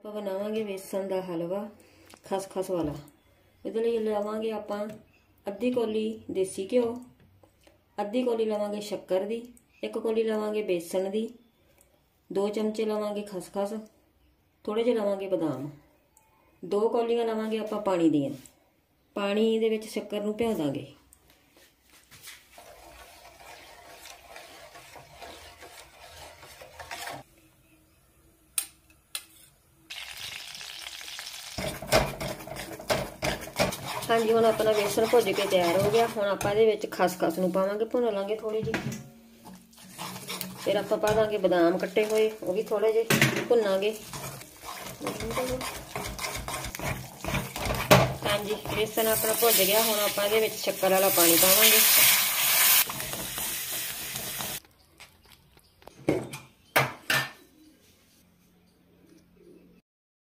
ਆਪਾਂ ਬਣਾਵਾਂਗੇ बेसन ਦਾ ਹਲਵਾ खसखस वाला। ਇਹਦੇ ਲਈ ਲਵਾਂਗੇ ਆਪਾਂ ਅੱਧੀ ਕੋਲੀ देसी घिओ, ਅੱਧੀ ਕੋਲੀ ਲਵਾਂਗੇ शक्कर ਦੀ, 1 ਕੋਲੀ ਲਵਾਂਗੇ बेसन ਦੀ, 2 चमचे लवांगे खसखस, थोड़े जे लवांगे बादाम, 2 कौलियां लवांगे आपां पानी दियां। पानी दे विच शक्कर नूं भिओ दांगे। हाँ जी, हुण अपना बेसन भुज के तैयार हो गया। हुण आपां इहदे विच खसखस नूं पावांगे, भुन लांगे थोड़ी जी। फिर आप पा देंगे बादाम कट्टे हुए, वो भी थोड़े जे भुनांगे। हाँ जी, बेसन अपना भुज गया। हुण आपां इहदे विच शक्कर वाला पानी पावांगे।